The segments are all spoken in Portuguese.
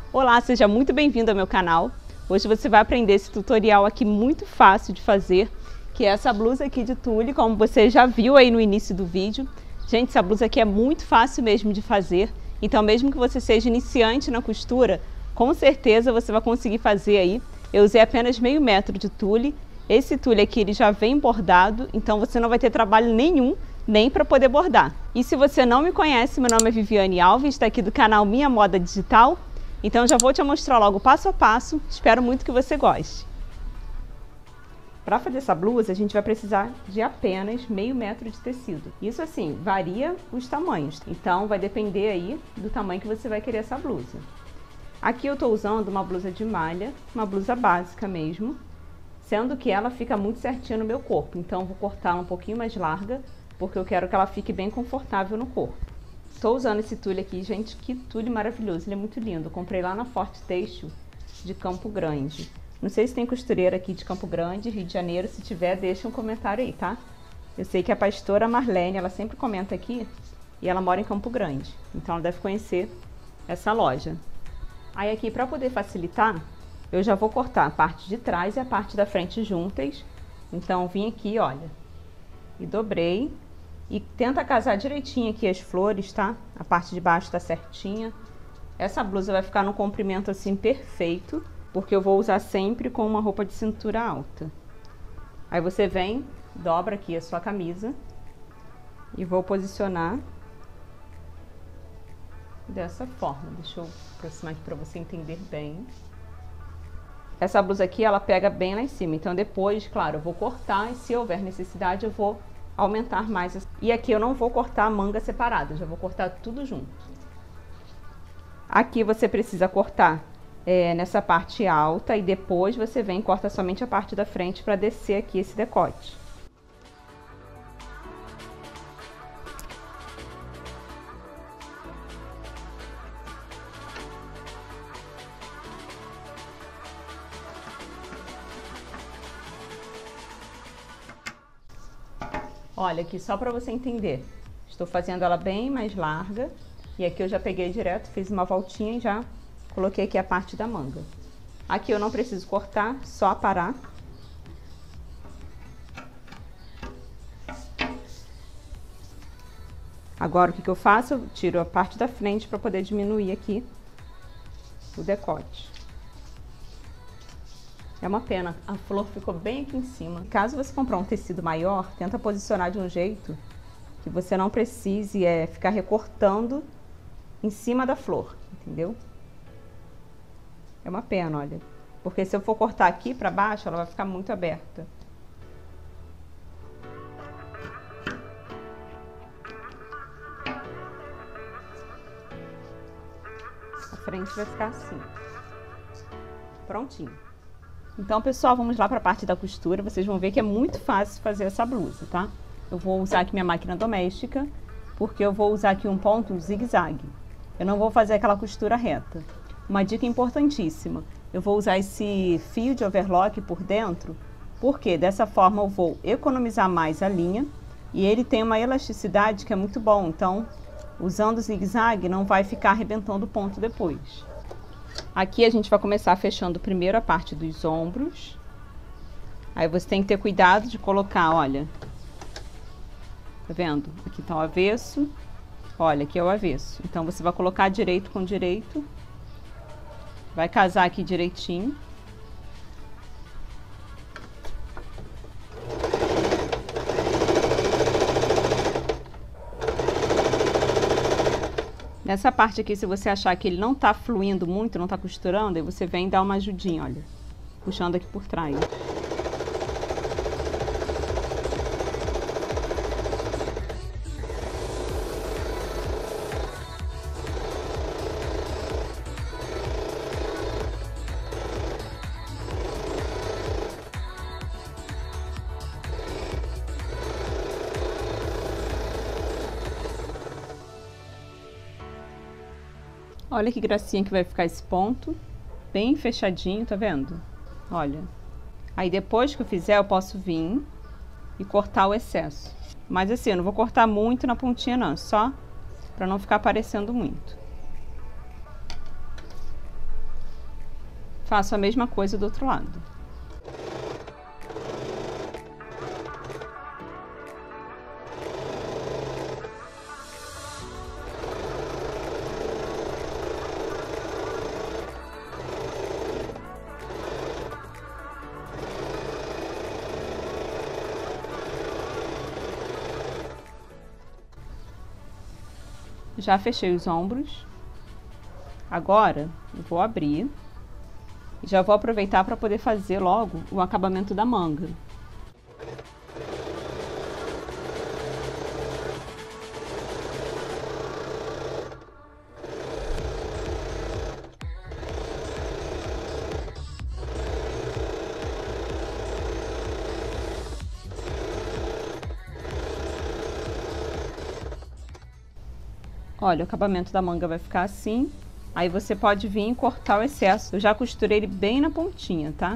Olá, seja muito bem-vindo ao meu canal. Hoje você vai aprender esse tutorial aqui muito fácil de fazer, que é essa blusa aqui de tule, como você já viu aí no início do vídeo. Gente, essa blusa aqui é muito fácil mesmo de fazer, então mesmo que você seja iniciante na costura, com certeza você vai conseguir fazer aí. Eu usei apenas meio metro de tule. Esse tule aqui ele já vem bordado, então você não vai ter trabalho nenhum, nem para poder bordar. E se você não me conhece, meu nome é Viviane Alves, está aqui do canal Minha Moda Digital. Então já vou te mostrar logo passo a passo, espero muito que você goste. Para fazer essa blusa a gente vai precisar de apenas meio metro de tecido. Isso assim, varia os tamanhos, então vai depender aí do tamanho que você vai querer essa blusa. Aqui eu estou usando uma blusa de malha, uma blusa básica mesmo, sendo que ela fica muito certinha no meu corpo, então vou cortá-la um pouquinho mais larga, porque eu quero que ela fique bem confortável no corpo. Estou usando esse tule aqui, gente, que tule maravilhoso, ele é muito lindo. Eu comprei lá na Forte Têxtil de Campo Grande. Não sei se tem costureira aqui de Campo Grande, Rio de Janeiro, se tiver, deixa um comentário aí, tá? Eu sei que a pastora Marlene, ela sempre comenta aqui e ela mora em Campo Grande, então ela deve conhecer essa loja. Aí aqui, para poder facilitar, eu já vou cortar a parte de trás e a parte da frente juntas. Então vim aqui, olha, e dobrei. E tenta casar direitinho aqui as flores, tá? A parte de baixo tá certinha. Essa blusa vai ficar no comprimento assim perfeito, porque eu vou usar sempre com uma roupa de cintura alta. Aí você vem, dobra aqui a sua camisa e vou posicionar dessa forma. Deixa eu aproximar aqui para você entender bem. Essa blusa aqui, ela pega bem lá em cima, então depois, claro, eu vou cortar e se houver necessidade eu vou aumentar mais. E aqui eu não vou cortar a manga separada, já vou cortar tudo junto. Aqui você precisa cortar nessa parte alta e depois você vem e corta somente a parte da frente para descer aqui esse decote. Olha aqui, só para você entender, estou fazendo ela bem mais larga e aqui eu já peguei direto, fiz uma voltinha e já coloquei aqui a parte da manga. Aqui eu não preciso cortar, só aparar. Agora o que eu faço? Eu tiro a parte da frente para poder diminuir aqui o decote. É uma pena, a flor ficou bem aqui em cima. Caso você comprar um tecido maior, tenta posicionar de um jeito que você não precise ficar recortando em cima da flor, entendeu? É uma pena, olha. Porque se eu for cortar aqui pra baixo, ela vai ficar muito aberta. A frente vai ficar assim. Prontinho. Então, pessoal, vamos lá para a parte da costura. Vocês vão ver que é muito fácil fazer essa blusa, tá? Eu vou usar aqui minha máquina doméstica, porque eu vou usar aqui um ponto zigue-zague. Eu não vou fazer aquela costura reta. Uma dica importantíssima, eu vou usar esse fio de overlock por dentro, porque dessa forma eu vou economizar mais a linha e ele tem uma elasticidade que é muito bom. Então, usando o zigue-zague, não vai ficar arrebentando o ponto depois. Aqui a gente vai começar fechando primeiro a parte dos ombros. Aí você tem que ter cuidado de colocar, olha. Tá vendo? Aqui tá o avesso. Olha, aqui é o avesso. Então você vai colocar direito com direito. Vai casar aqui direitinho. Nessa parte aqui, se você achar que ele não tá fluindo muito, não tá costurando, aí você vem dar uma ajudinha, olha, puxando aqui por trás. Olha que gracinha que vai ficar esse ponto, bem fechadinho, tá vendo? Olha, aí depois que eu fizer eu posso vir e cortar o excesso. Mas assim, eu não vou cortar muito na pontinha não, só para não ficar aparecendo muito. Faço a mesma coisa do outro lado. Já fechei os ombros. Agora eu vou abrir e já vou aproveitar para poder fazer logo o acabamento da manga. Olha, o acabamento da manga vai ficar assim. Aí você pode vir e cortar o excesso. Eu já costurei ele bem na pontinha, tá?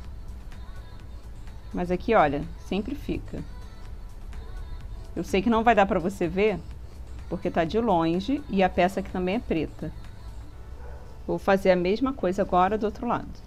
Mas aqui, olha, sempre fica. Eu sei que não vai dar pra você ver, porque tá de longe e a peça aqui também é preta. Vou fazer a mesma coisa agora do outro lado.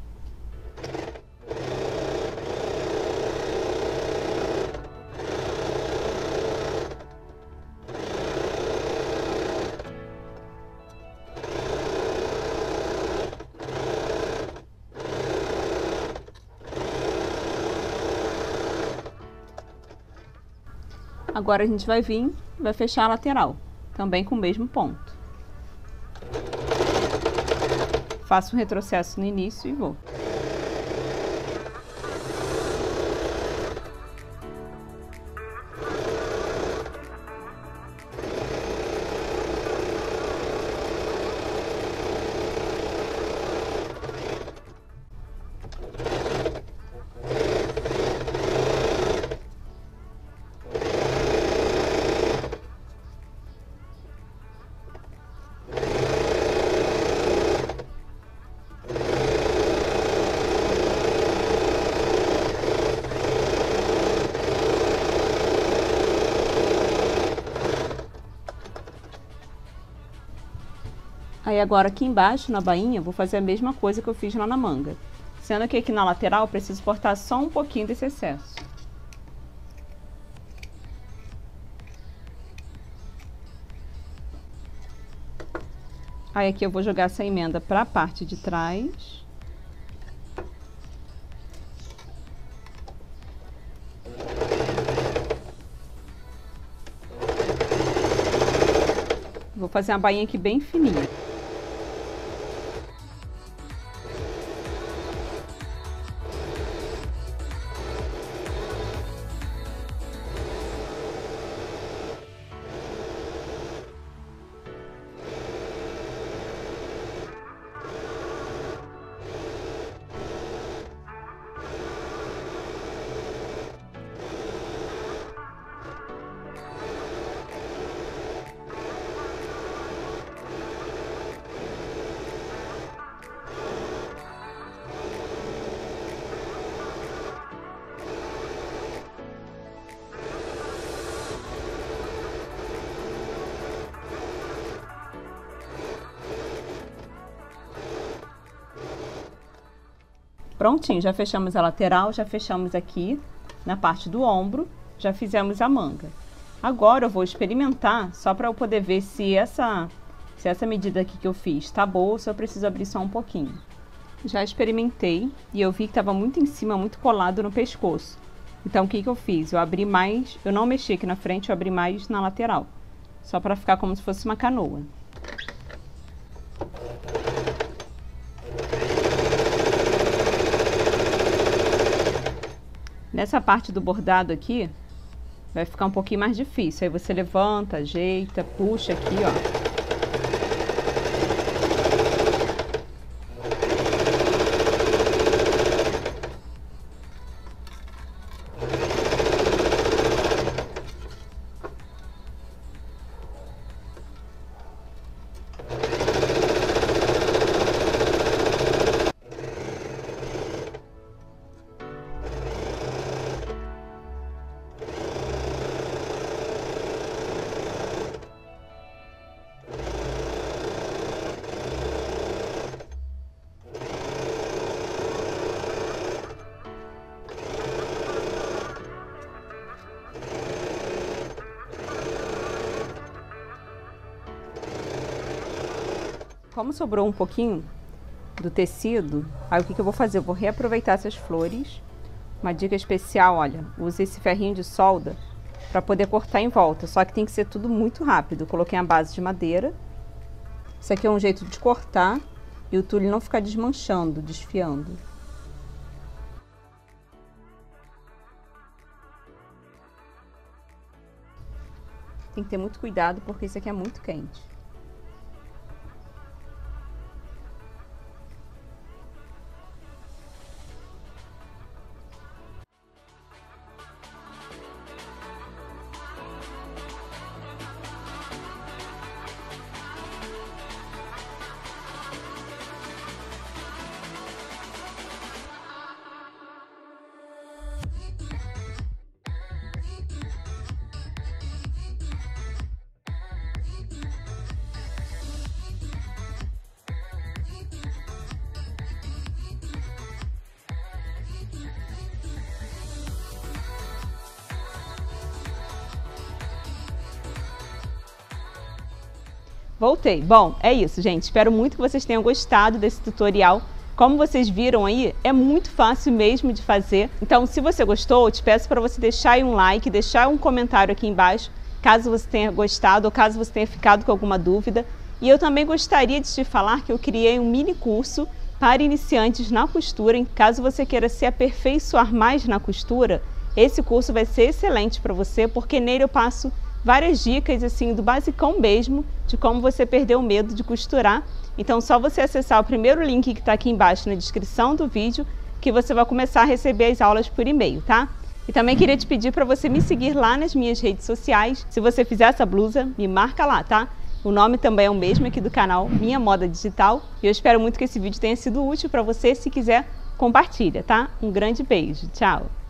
Agora a gente vai vir, vai fechar a lateral, também com o mesmo ponto. Faço um retrocesso no início e vou. Aí agora aqui embaixo, na bainha, vou fazer a mesma coisa que eu fiz lá na manga. Sendo que aqui na lateral eu preciso cortar só um pouquinho desse excesso. Aí aqui eu vou jogar essa emenda para a parte de trás. Vou fazer uma bainha aqui bem fininha. Prontinho, já fechamos a lateral, já fechamos aqui na parte do ombro, já fizemos a manga. Agora eu vou experimentar, só para eu poder ver se essa medida aqui que eu fiz tá boa ou se eu preciso abrir só um pouquinho. Já experimentei e eu vi que estava muito em cima, muito colado no pescoço. Então o que que eu fiz? Eu abri mais, eu não mexi aqui na frente, eu abri mais na lateral. Só para ficar como se fosse uma canoa. Nessa parte do bordado aqui, vai ficar um pouquinho mais difícil. Aí você levanta, ajeita, puxa aqui, ó. Como sobrou um pouquinho do tecido, aí o que eu vou fazer? Eu vou reaproveitar essas flores. Uma dica especial, olha, use esse ferrinho de solda para poder cortar em volta, só que tem que ser tudo muito rápido. Eu coloquei a base de madeira. Isso aqui é um jeito de cortar e o tule não ficar desmanchando, desfiando. Tem que ter muito cuidado porque isso aqui é muito quente. Voltei. Bom, é isso, gente. Espero muito que vocês tenham gostado desse tutorial. Como vocês viram aí, é muito fácil mesmo de fazer. Então, se você gostou, eu te peço para você deixar aí um like, deixar um comentário aqui embaixo, caso você tenha gostado ou caso você tenha ficado com alguma dúvida. E eu também gostaria de te falar que eu criei um mini curso para iniciantes na costura. Caso você queira se aperfeiçoar mais na costura, esse curso vai ser excelente para você, porque nele eu passo várias dicas assim do basicão mesmo, de como você perder o medo de costurar. Então só você acessar o primeiro link que está aqui embaixo na descrição do vídeo, que você vai começar a receber as aulas por e-mail, tá? E também queria te pedir para você me seguir lá nas minhas redes sociais. Se você fizer essa blusa, me marca lá, tá? O nome também é o mesmo aqui do canal, Minha Moda Digital. E eu espero muito que esse vídeo tenha sido útil para você. Se quiser, compartilha, tá? Um grande beijo, tchau!